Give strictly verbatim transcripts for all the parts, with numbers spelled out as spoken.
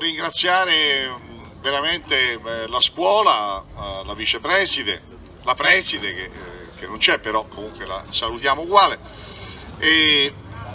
ringraziare veramente eh, la scuola, eh, la vicepreside, la preside che, eh, che non c'è, però comunque la salutiamo uguale, e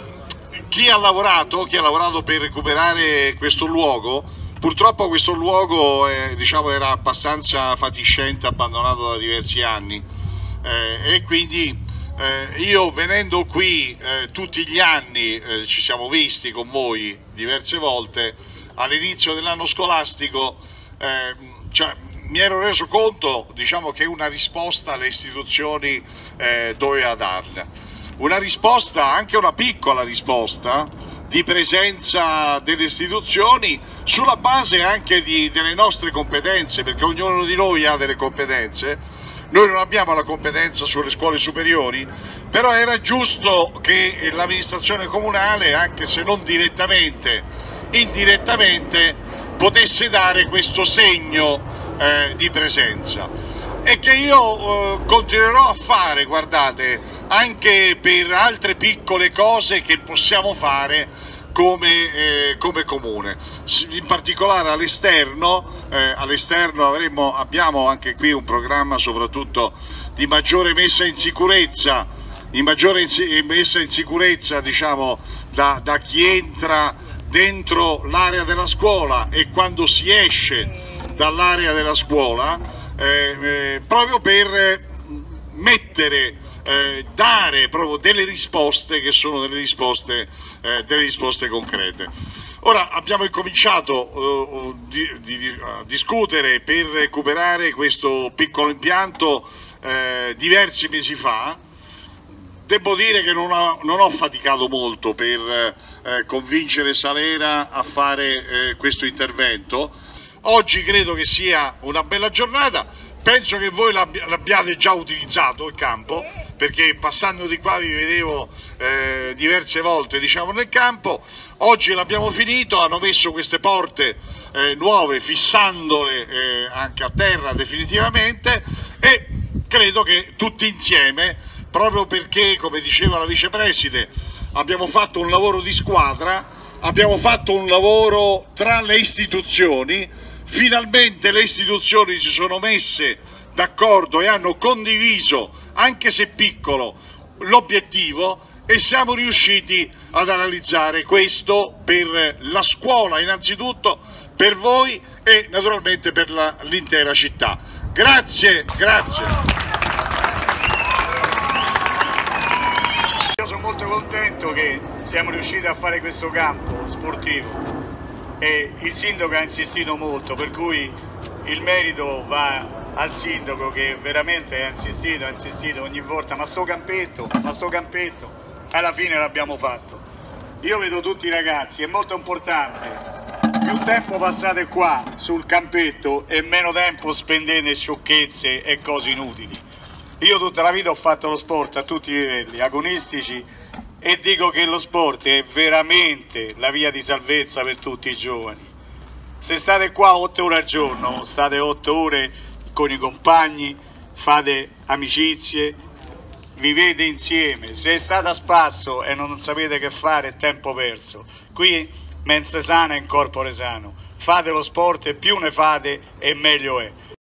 chi ha lavorato, chi ha lavorato per recuperare questo luogo. Purtroppo questo luogo eh, diciamo, era abbastanza fatiscente, abbandonato da diversi anni, eh, e quindi eh, io venendo qui eh, tutti gli anni, eh, ci siamo visti con voi diverse volte, all'inizio dell'anno scolastico eh, cioè, mi ero reso conto, diciamo, che una risposta alle istituzioni eh, doveva darla, una risposta, anche una piccola risposta, di presenza delle istituzioni sulla base anche di, delle nostre competenze, perché ognuno di noi ha delle competenze. Noi non abbiamo la competenza sulle scuole superiori, però era giusto che l'amministrazione comunale, anche se non direttamente, indirettamente, potesse dare questo segno eh, di presenza, e che io eh, continuerò a fare, guardate, anche per altre piccole cose che possiamo fare come, eh, come comune, in particolare all'esterno. Eh, all'esterno avremo, abbiamo anche qui un programma soprattutto di maggiore messa in sicurezza, di maggiore messa in sicurezza diciamo, da, da chi entra dentro l'area della scuola e quando si esce dall'area della scuola, eh, eh, proprio per mettere Eh, dare proprio delle risposte che sono delle risposte, eh, delle risposte concrete. Ora abbiamo incominciato eh, di, di, a discutere per recuperare questo piccolo impianto eh, diversi mesi fa. Devo dire che non ho, non ho faticato molto per eh, convincere Salera a fare eh, questo intervento. Oggi credo che sia una bella giornata. Penso che voi l'abbiate già utilizzato il campo, perché passando di qua vi vedevo eh, diverse volte diciamo, nel campo. Oggi l'abbiamo finito, hanno messo queste porte eh, nuove, fissandole eh, anche a terra definitivamente, e credo che tutti insieme, proprio perché, come diceva la vicepreside, abbiamo fatto un lavoro di squadra, abbiamo fatto un lavoro tra le istituzioni. Finalmente le istituzioni si sono messe d'accordo e hanno condiviso, anche se piccolo, l'obiettivo, e siamo riusciti ad realizzare questo per la scuola innanzitutto, per voi e naturalmente per l'intera città. Grazie, grazie. Io sono molto contento che siamo riusciti a fare questo campo sportivo. E il sindaco ha insistito molto, per cui il merito va al sindaco, che veramente ha insistito, ha insistito ogni volta, ma sto campetto, ma sto campetto, alla fine l'abbiamo fatto. Io vedo tutti i ragazzi, è molto importante, più tempo passate qua sul campetto e meno tempo spendete sciocchezze e cose inutili. Io tutta la vita ho fatto lo sport a tutti i livelli, agonistici, e dico che lo sport è veramente la via di salvezza per tutti i giovani. Se state qua otto ore al giorno, state otto ore con i compagni, fate amicizie, vivete insieme. Se state a spasso e non sapete che fare, è tempo perso. Qui mense sana in corpore sano. Fate lo sport, e più ne fate e meglio è.